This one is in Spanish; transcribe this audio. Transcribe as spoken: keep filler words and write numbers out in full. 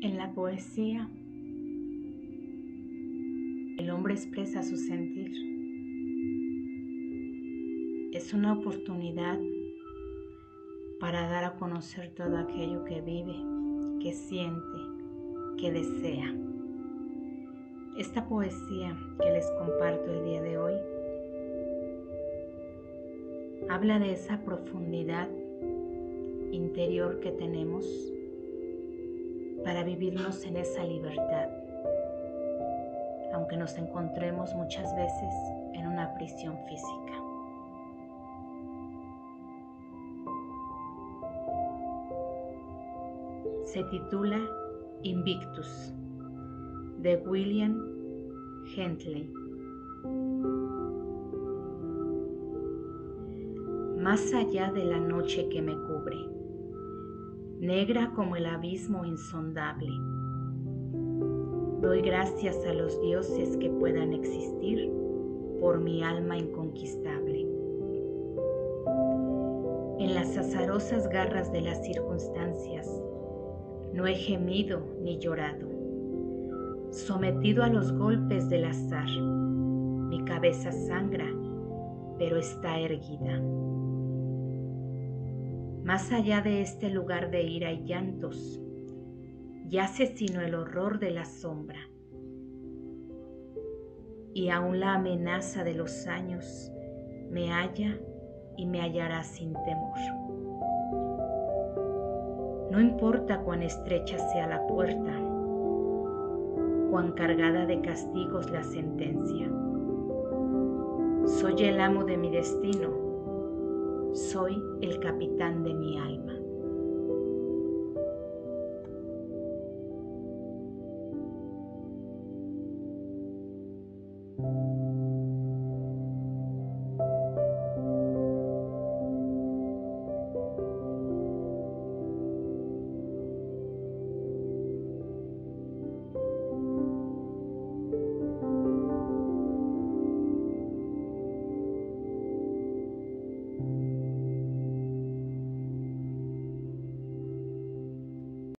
En la poesía, el hombre expresa su sentir. Es una oportunidad para dar a conocer todo aquello que vive, que siente, que desea. Esta poesía que les comparto el día de hoy habla de esa profundidad interior que tenemos para vivirnos en esa libertad, aunque nos encontremos muchas veces en una prisión física. Se titula Invictus, de William Henley. Más allá de la noche que me cubre, negra como el abismo insondable, doy gracias a los dioses que puedan existir por mi alma inconquistable. En las azarosas garras de las circunstancias, no he gemido ni llorado. Sometido a los golpes del azar, mi cabeza sangra, pero está erguida. Más allá de este lugar de ira y llantos, yace sino el horror de la sombra, y aún la amenaza de los años me halla y me hallará sin temor. No importa cuán estrecha sea la puerta, cuán cargada de castigos la sentencia. Soy el amo de mi destino, soy el capitán de mi alma.